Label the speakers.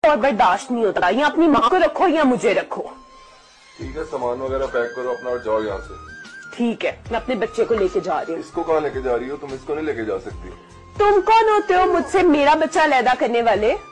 Speaker 1: और बर्दाश्त नहीं होता। या अपनी माँ को रखो या मुझे रखो।
Speaker 2: ठीक है, सामान वगैरह पैक करो अपना और जाओ यहाँ से।
Speaker 1: ठीक है, मैं अपने बच्चे को लेके जा रही हूँ।
Speaker 2: इसको कहाँ लेके जा रही हो? तुम इसको नहीं लेके जा सकती।
Speaker 1: तुम कौन होते हो मुझसे मेरा बच्चा अलहदा करने वाले?